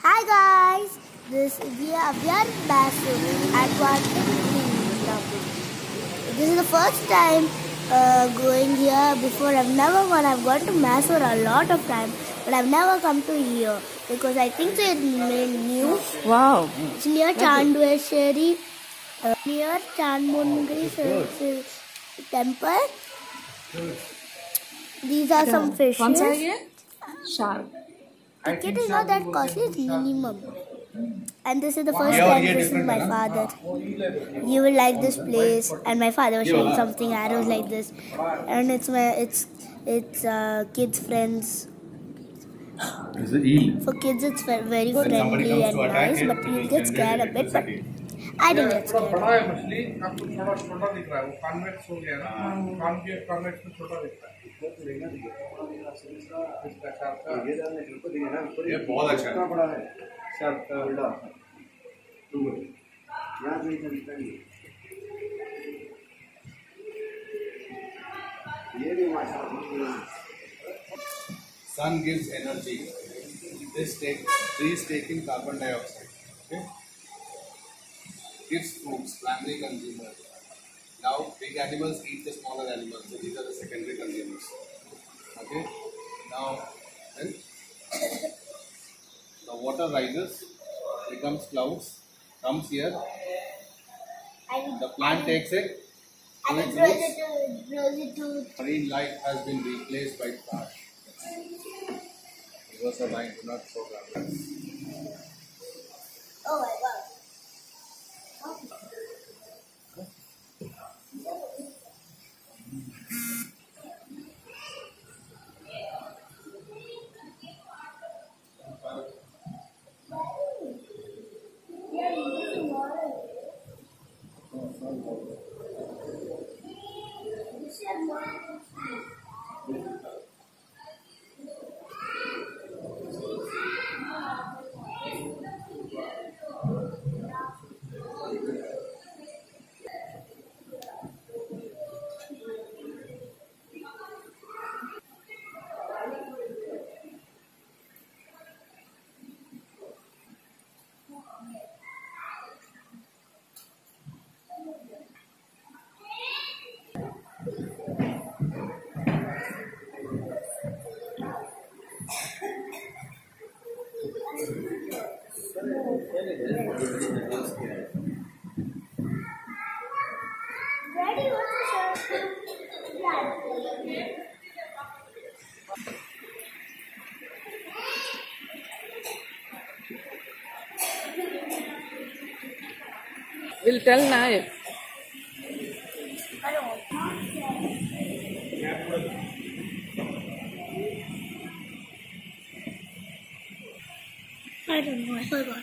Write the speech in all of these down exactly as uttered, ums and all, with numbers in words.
Hi guys, this we are we are in Mysore, Aquatic. This is the first time uh, going here. Before I've never gone. I've gone to Mysore a lot of time, but I've never come to here because I think it's new. Wow! It's near Chandweshwari, uh, near Chandmundri temple. These are some fishes. Once again, shark. Ticket is not that costly, it's minimum. And this is the first time visiting my father. You will like this place. And my father was showing something arrows like this. And it's my it's it's uh, kids friends. Is it eel? For kids it's very friendly and nice, but you get scared a bit. But I didn't get scared. ये बहुत अच्छा है। Sun gives energy. This take trees take in carbon dioxide. Okay. Gives fruits, primary consumer. Now big animals eat the smaller animals, so these are the secondary consumers. Okay. Now then the water rises, becomes clouds, comes here. The plant takes it. And it grows it to, grows it to. Marine life has been replaced by trash. Because the line do not show that. Oh my god. Daddy, what's the shirt? We'll tell Naik. I don't know. I don't know. I forgot.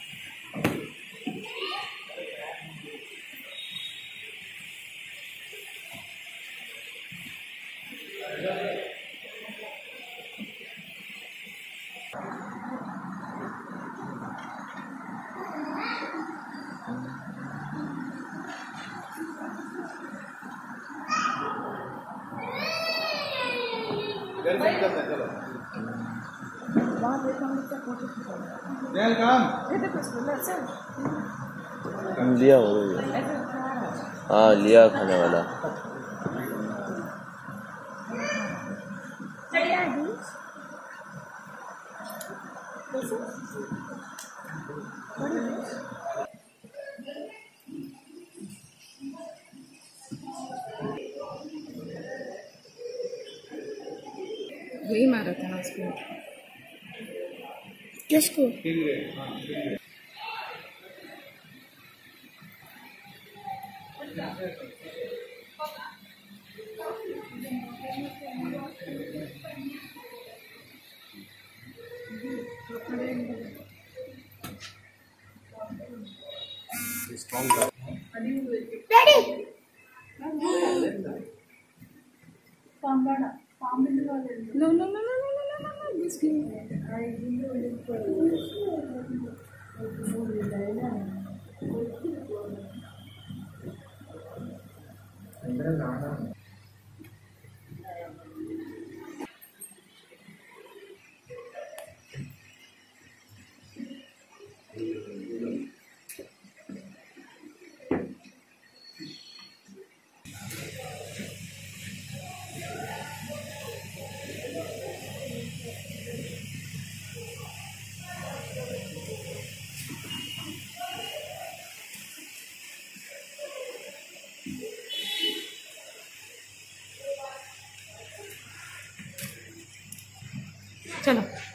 लिया हो गया। हाँ लिया खाने वाला। वही मारा था उसको। किसको? Strong. Daddy! No, no, no, no, no, no, no, no, no. This game. चलो